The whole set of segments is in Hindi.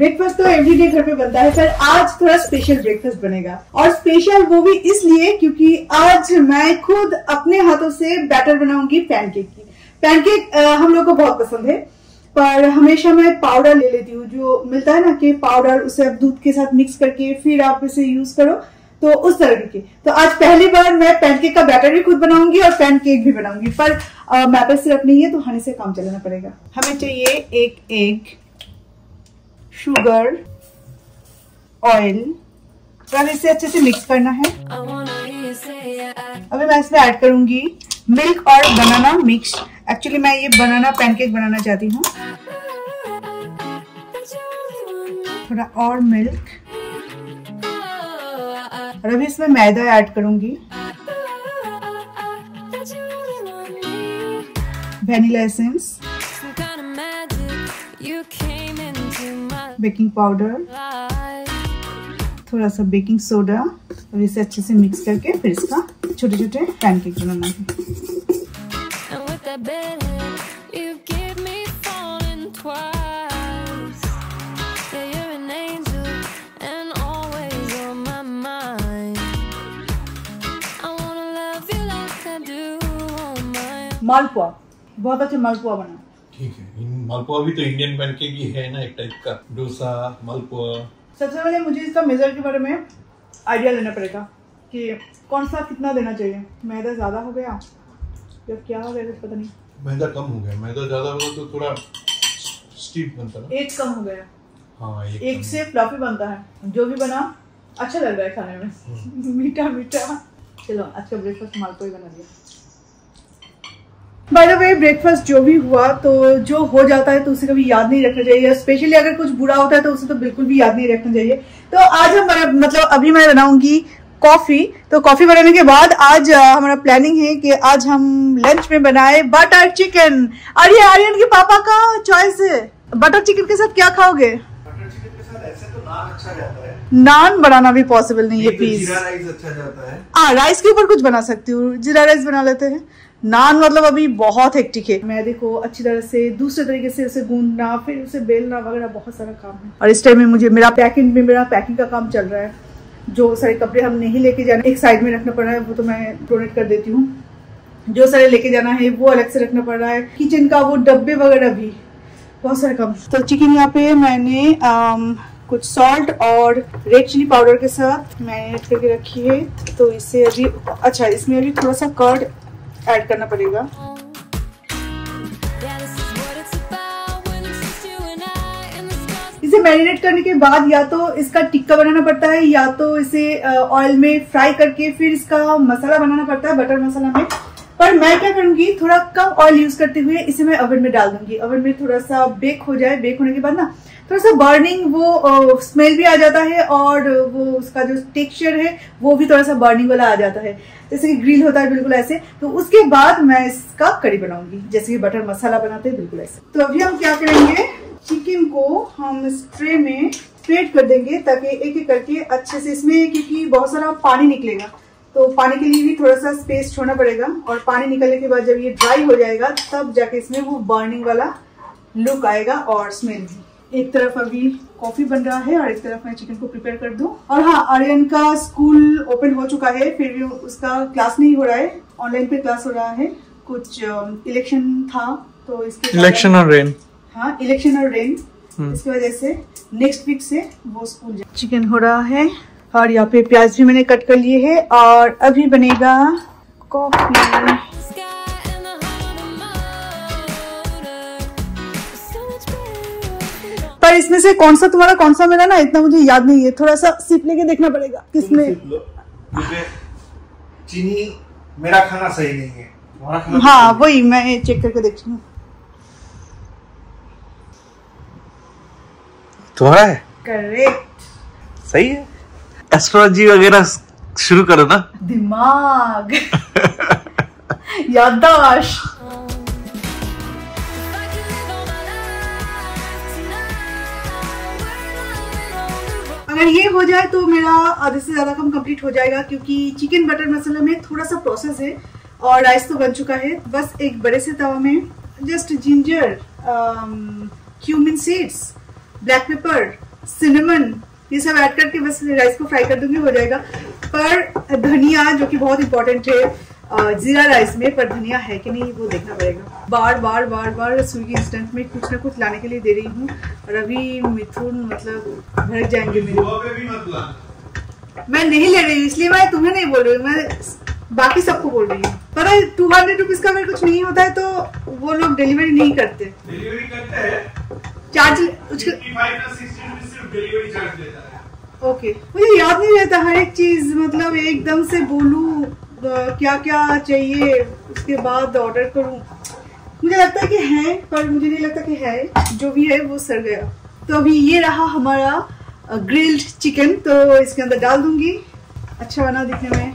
ब्रेकफास्ट तो एवरीडे घर पे बनता है, पर आज थोड़ा स्पेशल ब्रेकफास्ट बनेगा। और स्पेशल वो भी इसलिए क्योंकि आज मैं खुद अपने हाथों से बैटर बनाऊंगी पैनकेक की। पैनकेक हम लोग को बहुत पसंद है, पर हमेशा मैं पाउडर ले लेती हूँ, जो मिलता है ना कि पाउडर, उसे आप दूध के साथ मिक्स करके फिर आप इसे यूज करो, तो उस तरह की। तो आज पहली बार मैं पैनकेक का बैटर भी खुद बनाऊंगी और पैनकेक भी बनाऊंगी, पर मैपल सिरप नहीं है तो हनी से काम चलाना पड़ेगा। हमें चाहिए एक एग, शुगर, ऑयल, और इसे अच्छे से मिक्स करना है। अभी मैं इसमें ऐड करूंगी मिल्क और बनाना मिक्स। एक्चुअली मैं ये बनाना पैनकेक बनाना चाहती हूँ। थोड़ा और मिल्क, और अभी इसमें मैदा ऐड करूंगी, वैनिला एसेंस, बेकिंग पाउडर, थोड़ा सा बेकिंग सोडा, और इसे अच्छे से मिक्स करके फिर इसका छोटे छोटे पैनकेक बनाना है। मालपुआ, बहुत अच्छा मालपुआ बना। ठीक है, मालपुआ भी तो इंडियन पैनकेक ही है ना, एक टाइप का डोसा मालपुआ। सबसे पहले मुझे इसका मेजर के बारे में आइडिया लेना पड़ेगा कि कौन सा कितना देना चाहिए। मैदा ज्यादा हो गया या क्या हो गया, पता नहीं। मैदा कम हो गया, मैदा ज्यादा हुआ तो थोड़ा स्टीफ बनता है। एक कम हो गया। हाँ, एक से फ्लफी बनता है। जो भी बना अच्छा लग रहा है खाने में, मीठा मीठा। चलो आज का ब्रेकफास्ट मालपुआ ही बना दिया। बाय द वे, ब्रेकफास्ट जो भी हुआ तो जो हो जाता है तो उसे कभी याद नहीं रखना चाहिए, स्पेशली अगर कुछ बुरा होता है तो उसे तो बिल्कुल भी याद नहीं रखना चाहिए। तो आज हम अभी मैं बनाऊंगी कॉफी। तो कॉफी बनाने के बाद आज हमारा प्लानिंग है कि आज हम लंच में बनाए बटर चिकन। और ये आर्यन के पापा का चॉइस है। बटर चिकन के साथ क्या खाओगे? बटर चिकन के साथ ऐसे तो नान अच्छा जाता है। नान बनाना भी पॉसिबल नहीं है प्लीज। जीरा राइस अच्छा जाता है। राइस के ऊपर कुछ बना सकती हूँ, जीरा राइस बना लेते हैं। नान मतलब अभी बहुत हेक्टिक है। मैदे को अच्छी तरह से दूसरे तरीके से उसे गूंदना, फिर उसे बेलना वगैरह, बहुत सारा काम है। और इस टाइम में मुझे मेरा पैकिंग का काम चल रहा है। जो सारे कपड़े हम नहीं लेके जाना, एक साइड में रखना पड़ रहा है, वो तो मैं डोनेट कर देती हूँ। जो सारे लेके जाना है वो अलग से रखना पड़ रहा है। किचन का वो डब्बे वगैरह भी, बहुत सारे काम। तो चिकन यहाँ पे मैंने कुछ सॉल्ट और रेड चिली पाउडर के साथ मैरिनेट करके रखी है। तो इसे अभी इसमें अभी थोड़ा सा कर्ड ऐड करना पड़ेगा। इसे मैरिनेट करने के बाद या तो इसका टिक्का बनाना पड़ता है, या तो इसे ऑयल में फ्राई करके फिर इसका मसाला बनाना पड़ता है, बटर मसाला में। पर मैं क्या करूंगी, थोड़ा कम ऑयल यूज करते हुए इसे मैं ओवन में डाल दूंगी। ओवन में थोड़ा सा बेक हो जाए, बेक होने के बाद ना थोड़ा सा बर्निंग वो स्मेल भी आ जाता है, और वो उसका जो टेक्सचर है वो भी थोड़ा सा बर्निंग वाला आ जाता है, जैसे कि ग्रिल होता है बिल्कुल ऐसे। तो उसके बाद मैं इसका करी बनाऊंगी, जैसे कि बटर मसाला बनाते हैं बिल्कुल ऐसे। तो अभी हम क्या करेंगे, चिकन को हम इस ट्रे में स्प्रेड कर देंगे ताकि एक एक करके अच्छे से, इसमें क्योंकि बहुत सारा पानी निकलेगा तो पानी के लिए भी थोड़ा सा स्पेस छोड़ना पड़ेगा। और पानी निकलने के बाद जब ये ड्राई हो जाएगा तब जाके इसमें वो बर्निंग वाला लुक आएगा और स्मेल भी। एक तरफ अभी कॉफी बन रहा है और एक तरफ मैं चिकन को प्रिपेयर कर दूं। और हाँ, आर्यन का स्कूल ओपन हो चुका है, फिर भी उसका क्लास नहीं हो रहा है, ऑनलाइन पे क्लास हो रहा है। कुछ इलेक्शन था तो इसके इलेक्शन और रेन, हाँ इलेक्शन और रेन, इसकी वजह से नेक्स्ट वीक से वो स्कूल जाए। चिकन हो रहा है और यहाँ पे प्याज भी मैंने कट कर लिए है, और अभी बनेगा कॉफी। पर इसमें से कौन सा तुम्हारा कौन सा मेरा ना इतना मुझे याद नहीं है, थोड़ा सा सिप लेके देखना पड़ेगा किसमें। चीनी मेरा खाना सही नहीं है, तुम्हारा खाना। हाँ वही मैं चेक करके देखती हूँ। तुम्हारा है करेक्ट, सही है। एस्ट्रोलॉजी वगैरह शुरू करो ना। दिमाग याददाश्त। अगर ये हो जाए तो मेरा आधे से ज्यादा काम कंप्लीट हो जाएगा, क्योंकि चिकन बटर मसाला में थोड़ा सा प्रोसेस है और राइस तो बन चुका है। बस एक बड़े से तवा में just ginger, cumin seeds, black pepper cinnamon, ये सब ऐड करके बस राइस को फ्राई कर दूंगी, हो जाएगा। पर धनिया जो कि बहुत इंपॉर्टेंट है जीरा राइस में, पर धनिया है कि नहीं वो देखना पड़ेगा। बार बार बार बार स्विगी इंस्टेंट में कुछ ना कुछ लाने के लिए दे रही हूँ, और अभी मिथुन मतलब भड़क जाएंगे मेरे। मैं नहीं ले रही हूँ, इसलिए मैं तुम्हें नहीं बोल रही हूँ, मैं बाकी सबको बोल रही हूँ। पर 200 रुपीज का अगर कुछ नहीं होता है तो वो लोग डिलीवरी नहीं करते। डिलीवरी करते हैं, चार्ज डिलीवरी चार्ज लेता है। ओके, मुझे याद नहीं रहता हर एक चीज, मतलब एकदम से बोलूं क्या क्या चाहिए उसके बाद ऑर्डर करूं। मुझे लगता है कि है, पर मुझे नहीं लगता कि है, जो भी है वो सड़ गया। तो अभी ये रहा हमारा ग्रिल्ड चिकन, तो इसके अंदर डाल दूंगी। अच्छा बना दिखने में।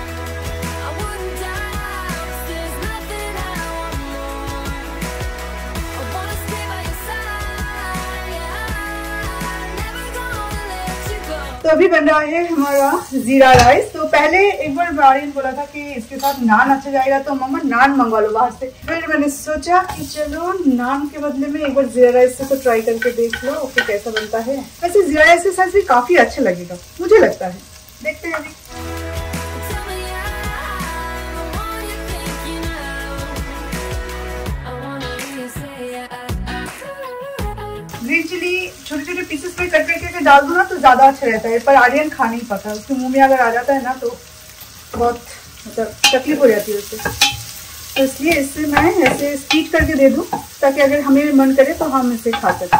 तो अभी बन रहा है हमारा जीरा राइस। तो पहले एक बार आर्यन बोला था कि इसके साथ नान अच्छा जाएगा, तो मम्मा नान मंगवा लो बाहर से। फिर मैंने सोचा कि चलो नान के बदले में एक बार जीरा राइस से तो ट्राई करके देख लो कि कैसा बनता है। वैसे जीरा राइस के साथ भी काफी अच्छा लगेगा, मुझे लगता है। देखते हैं अभी। ग्रीन चिली छोटे छोटे पीसेस में कट करके डाल दो ना तो ज्यादा अच्छा रहता है, पर आर्यन खा नहीं पाता, उसके मुंह में अगर आ जाता है ना तो बहुत मतलब तकलीफ हो जाती है उससे। तो इसलिए इससे मैं ऐसे स्टीच करके दे दूं, ताकि अगर हमें मन करे तो हम इसे खा सकें।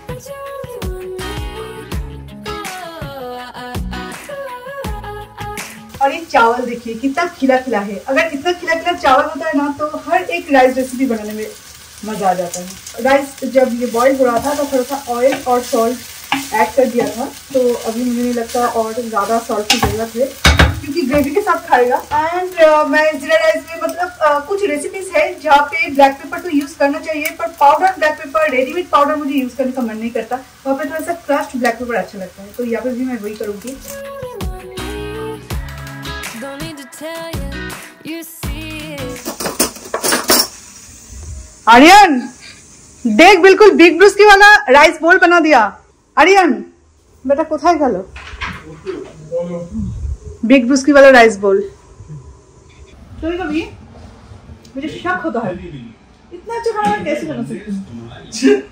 और ये चावल देखिए कितना खिला खिला है। अगर इतना खिला खिला चावल होता है ना तो हर एक राइस रेसिपी बनाने में मजा आ जाता है। राइस जब ये बॉईल हो रहा था तो थोड़ा सा ऑयल और सॉल्ट ऐड कर दिया था, तो अभी मुझे नहीं लगता और ज़्यादा सॉल्ट की जरूरत है, क्योंकि ग्रेवी के साथ खाएगा। एंड मैं जीरा राइस में मतलब कुछ रेसिपीज है जहाँ पे ब्लैक पेपर तो यूज करना चाहिए, पर powder black pepper, readymade powder मुझे यूज करने का मन नहीं करता। वहाँ पे थोड़ा सा क्रश्ड ब्लैक पेपर अच्छा लगता है, तो यहाँ पे भी मैं वही करूँगी। आर्यन देख, बिल्कुल बिग ब्रूस्की वाला राइस बोल बना दिया। आर्यन बेटा कोথায় গেল? बिग ब्रूस्की वाला राइस बोल। कभी कभी मुझे शक होता है इतना अच्छा खाना कैसे बना सकती हूँ।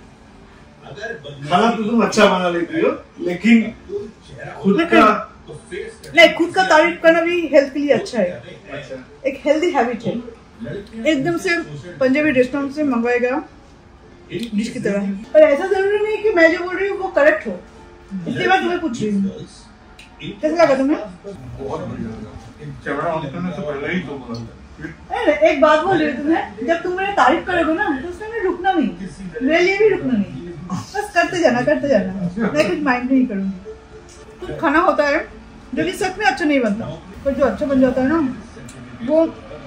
खाना तो तुम अच्छा बना लेती हो, लेकिन खुद का नहीं, खुद का तारीफ करना भी हेल्थ के लिए अच्छा है, एक हेल्दी हैबिट है। एकदम से पंजाबी रेस्टोरेंट से मंगवाएगा डिश की तरह। पर ऐसा जरूरी नहीं कि मैं जो बोल रही हूँ वो करेक्ट हो, इसलिए मैं तुम्हें पूछ रही हूँ कैसा लगा तुम्हें? बहुत बढ़िया। एक बात बोल रही हूँ तुम्हें, जब तुम मेरी तारीफ करोगे ना तो उसमें रुकना नहीं, मेरे लिए भी रुकना नहीं, बस करते जाना करते जाना। मैं कुछ माइंड नहीं करूँगी। कुछ खाना होता है जो कि सच में अच्छा नहीं बनता, पर जो अच्छा बन जाता है ना वो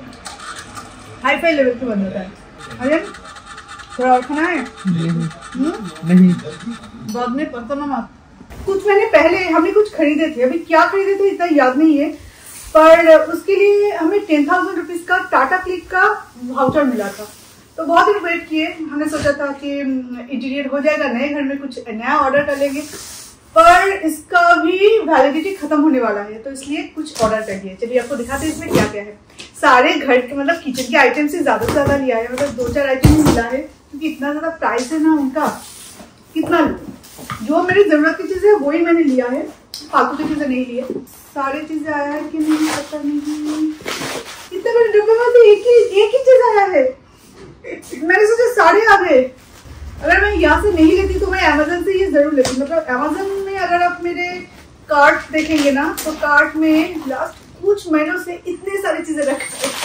हाई फाई लेवल पे बन जाता है। अरे थोड़ा और खाना है? नहीं बाद में पता ना मत। कुछ महीने पहले हमने कुछ खरीदे थे, अभी क्या खरीदे थे इतना याद नहीं है, पर उसके लिए हमें 10,000 रुपीज का टाटा क्लिक का वाउचर मिला था। तो बहुत दिन वेट किए, हमने सोचा था कि इंटीरियर हो जाएगा, नए घर में कुछ नया ऑर्डर कर लेंगे, पर इसका भी वैलिडिटी खत्म होने वाला है, तो इसलिए कुछ ऑर्डर कर दिए। चलिए आपको दिखाते हैं इसमें क्या क्या है। सारे घर के मतलब किचन के आइटम से ज्यादा लिया है, मतलब 2-4 आइटम ही मिला है, क्योंकि इतना ज्यादा प्राइस है ना उनका। कितना जो मेरी जरूरत की चीजें वही मैंने लिया है, फालतू की चीजें नहीं लिए। सारी चीजें आया है कि नहीं पता नहीं, इतने बड़े डब्बे में से एक ही चीज आया है। मैंने सोचा सारे आ गए। अगर मैं यहाँ से नहीं लेती तो मैं अमेजन से ये जरूर लेती। मतलब अमेजन में अगर आप मेरे कार्ट देखेंगे ना तो कार्ट में लास्ट कुछ महीनों से इतने सारी चीजें रखी है।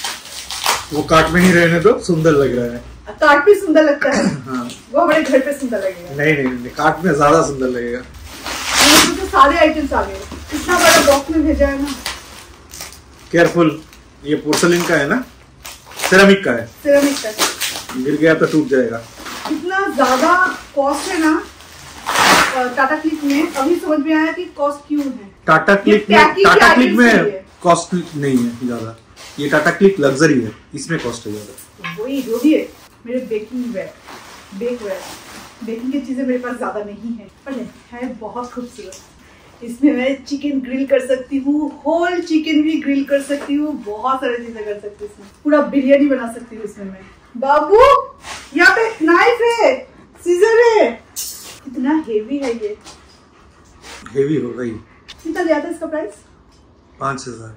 वो कार्ट में ही रहने दो, सुंदर लग रहा है। कार्ट भी सुंदर लगता है। हाँ। वो हमारे घर पे सुंदर लगेगा। नहीं, कार्ट में ज्यादा सुंदर लगेगा। तो सारे आइटम्स आ गए, इतना बड़ा बॉक्स में भेजा है ना। केयरफुल, ये पोर्सलिन का है ना, सिरेमिक का है। सिरेमिक का गिर गया तो टूट जाएगा। इतना ज्यादा कॉस्ट है ना टाटा क्लिक में। अभी समझ में आया कि कॉस्ट क्यों है। टाटा क्लिक में कॉस्ट नहीं है ज्यादा, ये टाटा क्लिक लग्जरी है, इसमें कॉस्ट है ज्यादा। वही जो भी है, मेरे baking ware, bake ware baking की चीजें मेरे पास ज्यादा नहीं है, पर है बहुत खूबसूरत। इसमें मैं चिकन ग्रिल कर सकती हूँ, होल चिकन भी ग्रिल कर सकती हूँ, बहुत सारी चीजें कर सकती हूँ इसमें, पूरा बिरयानी बना सकती हूँ इसमें मैं। बाबू यहाँ पे नाइफ है, सीजर है, कितना हेवी है ये। हेवी हो गई। कितना लिया था इसका प्राइस? 5000,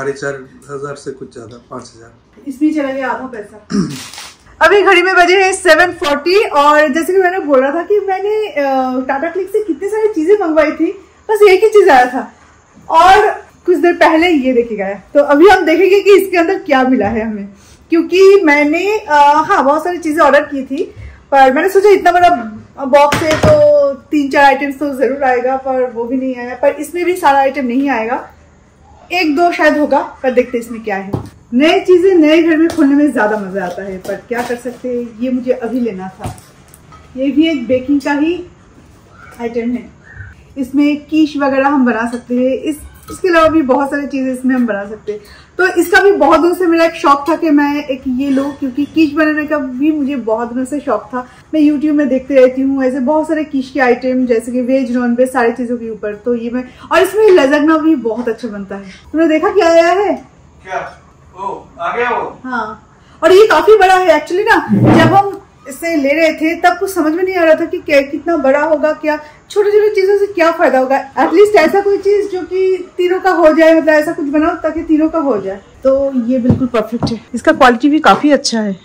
4500 से कुछ ज्यादा, 5000। इसमें चला गया आधा पैसा। अभी घड़ी में बजे हैं 7:40 और जैसे कि मैंने बोला था कि मैंने टाटा क्लिक से कितनी सारी चीजें मंगवाई थी, बस एक ही चीज आया था और कुछ देर पहले ये देखे गया। तो अभी हम देखेंगे कि इसके अंदर क्या मिला है हमें, क्योंकि मैंने हाँ बहुत सारी चीजें ऑर्डर की थी, पर मैंने सोचा इतना बड़ा बॉक्स है तो 3-4 आइटम्स तो जरूर आएगा, पर वो भी नहीं आया। पर इसमें भी सारा आइटम नहीं आएगा, 1-2 शायद होगा, पर देखते इसमें क्या है। नई चीजें नए घर में खोलने में ज्यादा मजा आता है, पर क्या कर सकते हैं। ये मुझे अभी लेना था, ये भी एक बेकिंग का ही आइटम है। इसमें कीश वगैरह हम बना सकते हैं, इसके अलावा भी बहुत सारी चीजें इसमें हम बना सकते हैं। तो इसका भी बहुत दिनों से मेरा एक शौक था कि मैं एक ये लूं, क्योंकि कीश बनाने का भी मुझे बहुत दिनों से शौक था। मैं यूट्यूब में देखते रहती हूँ ऐसे बहुत सारे कीश के आइटम, जैसे कि वेज नॉन वेज सारी चीजों के ऊपर। तो ये मैं, और इसमें लजगना भी बहुत अच्छा बनता है। तुमने देखा क्या आया है? क्या? ओ, आ गया वो? हाँ, और ये काफी बड़ा है एक्चुअली ना। जब हम इसे ले रहे थे तब कुछ समझ में नहीं आ रहा था कि कितना बड़ा होगा, क्या छोटी छोटी चीजों से क्या फायदा होगा। एटलीस्ट ऐसा कोई चीज जो कि तीनों का हो जाए, मतलब ऐसा कुछ बनाओ ताकि तीनों का हो जाए। तो ये बिल्कुल परफेक्ट है। इसका क्वालिटी भी काफी अच्छा है,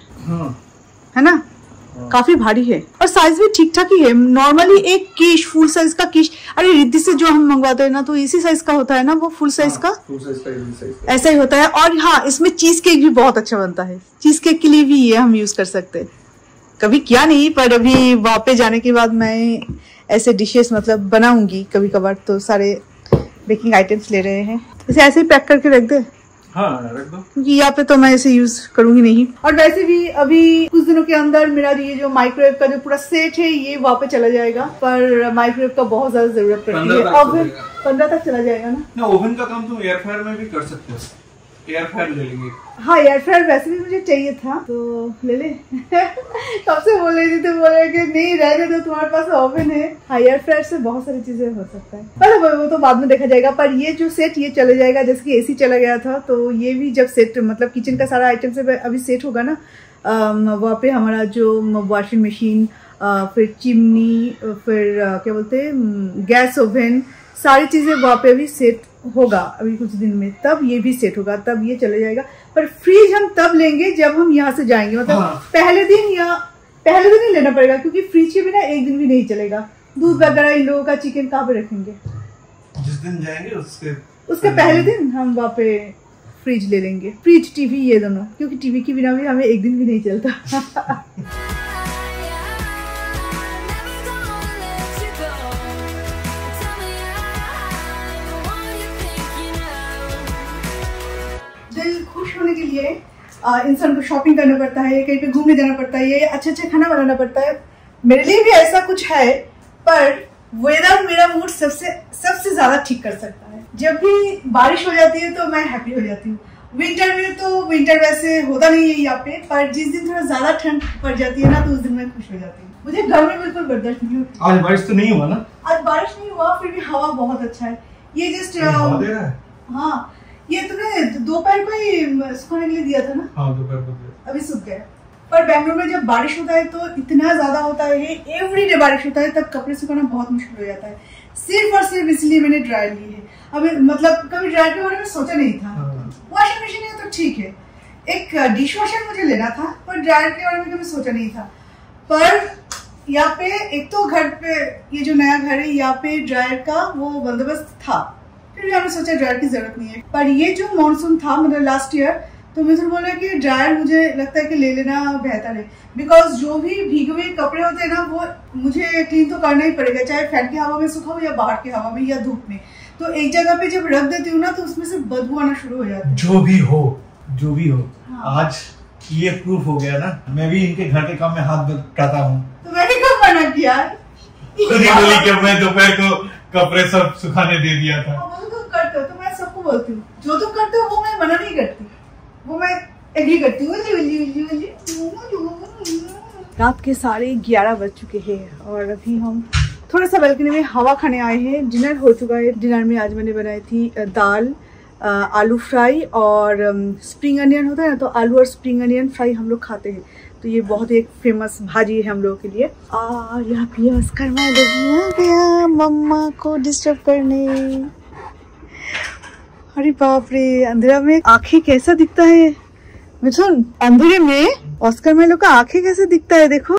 है ना? काफी भारी है और साइज भी ठीक ठाक ही है। नॉर्मली एक कीश, फुल साइज का कीश, अरे रिद्धि से जो हम मंगवाते हैं ना तो इसी साइज का होता है ना, वो फुल साइज का ऐसा ही होता है। और हाँ, इसमें चीज केक भी बहुत अच्छा बनता है। चीज केक के लिए भी ये हम यूज कर सकते हैं। कभी किया नहीं, पर अभी वहाँ पे जाने के बाद मैं ऐसे डिशेस मतलब बनाऊंगी कभी कभार। तो सारे बेकिंग आइटम्स ले रहे हैं, इसे ऐसे ही पैक करके रख दे। हाँ रख दो, क्योंकि यहाँ पे तो मैं इसे यूज करूंगी नहीं। और वैसे भी अभी कुछ दिनों के अंदर मेरा ये जो माइक्रोवेव का जो पूरा सेट है ये वहाँ पे चला जाएगा। पर माइक्रोवेव का बहुत ज्यादा जरूरत पड़ती है। ओवन 15 तक चला जाएगा ना। ओवन का काम तुम एयर फ्रायर में भी कर सकते हो, एयर फ्रायर ले लेंगे। हाँ, एयर फ्रायर वैसे भी मुझे चाहिए था तो ले ले। कब से बोल रही थी तो बोले कि नहीं रहने दो, तुम्हारे पास ओवन है। हाँ, एयर फ्रायर से बहुत सारी चीजें हो सकता है, पर वो तो बाद में देखा जाएगा। पर ये जो सेट ये चले जाएगा, जैसे कि एसी चला गया था, तो ये भी जब सेट मतलब किचन का सारा आइटम से अभी सेट होगा ना, वहाँ पे हमारा जो वॉशिंग मशीन, फिर चिमनी, फिर क्या बोलते हैं गैस ओवन, सारी चीजें वहाँ पे अभी सेट होगा अभी कुछ दिन में। तब ये भी सेट होगा, तब ये चले जाएगा। पर फ्रिज हम तब लेंगे जब हम यहाँ से जाएंगे, मतलब हाँ। पहले दिन ही लेना पड़ेगा, क्योंकि फ्रिज के बिना एक दिन भी नहीं चलेगा। दूध वगैरह इन लोगों का चिकन कहाँ पे रखेंगे? जिस दिन जाएंगे उसके पहले दिन हम वहाँ पे फ्रिज ले लेंगे। फ्रिज, टीवी, ये दोनों, क्योंकि टीवी के बिना भी हमें एक दिन भी नहीं चलता। दिल खुश होने के लिए इंसान को शॉपिंग करना पड़ता है, कहीं पे घूमने जाना पड़ता है, अच्छा खाना बनाना पड़ता है। मेरे लिए भी ऐसा कुछ है, पर वेदर मेरा मूड सबसे ज्यादा ठीक कर सकता है। जब भी बारिश हो जाती है तो मैं हैप्पी हो जाती हूँ। विंटर में तो विंटर वैसे होता नहीं है यहाँ पे, पर जिस दिन थोड़ा ज्यादा ठंड पड़ जाती है ना तो उस दिन मैं खुश हो जाती हूँ। मुझे गर्मी बिल्कुल बर्दाश्त नहीं होती। आज बारिश तो नहीं हुआ ना? आज बारिश नहीं हुआ, फिर भी हवा बहुत अच्छा है। ये जस्ट हाँ, ये तुमने दोपहर को ही सुखाने के लिए दिया था ना? हाँ, दोपहर को दिया, अभी सूख गया। पर बेंगलोर में जब बारिश होता है तो इतना ज्यादा होता है, एवरीडे बारिश होता है, तब कपड़े सुखाना बहुत मुश्किल हो जाता है। सिर्फ और सिर्फ इसलिए मैंने ड्रायर ली है। अभी मतलब कभी ड्रायर के बारे में सोचा नहीं था। वॉशिंग मशीन है तो ठीक है, एक डिश वॉशर मुझे लेना था, पर ड्रायर के बारे में कभी सोचा नहीं था। पर यहाँ पे एक तो घर पे ये जो नया घर है यहाँ पे ड्रायर का वो बंदोबस्त था, फिर भी हमने सोचा ड्रायर की जरूरत नहीं है। पर ये जो मॉनसून था मतलब लास्ट ईयर, तो मैं बोला कि ड्रायर मुझे लगता है कि ले लेना बेहतर है। बिकॉज जो भी भीगे हुए कपड़े होते हैं ना वो मुझे क्लीन तो करना ही पड़ेगा, चाहे फैन की हवा में सुखाओ या बाहर की हवा में या धूप में। तो एक जगह पे जब रख देती हूँ ना तो उसमें से बदबू आना शुरू हो जाती है। जो भी हो हाँ। आज ये प्रूफ हो गया ना, मैं भी इनके घर के काम में हाथ बटाता हूँ। तो मैंने कब मना किया? बोली कि मैं दोपहर को कपड़े सब सुखाने दे दिया था। वो तुम करते हो तो मैं सबको बोलती हूँ, जो तुम करते हो वो मैं मना नहीं करती, वो मैं एग्री करती हूँ। रात के 11:30 बज चुके हैं और अभी हम थोड़ा सा बालकनी में हवा खाने आए हैं। डिनर हो चुका है। डिनर में आज मैंने बनाई थी दाल, आलू फ्राई और स्प्रिंग अनियन होता है ना, तो आलू और स्प्रिंग अनियन फ्राई हम लोग खाते हैं, तो ये बहुत ही एक फेमस भाजी है हम लोगों के लिए। यहाँ पे ऑस्कर मैं गया मम्मा को डिस्टर्ब करने। अरे बाप रे, अंधेरा में आंखें कैसा दिखता है मिथुन, अंधेरे में ऑस्कर मैं लोग का आंखें कैसे दिखता है देखो।